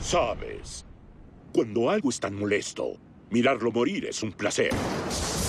Sabes, cuando algo es tan molesto, mirarlo morir es un placer.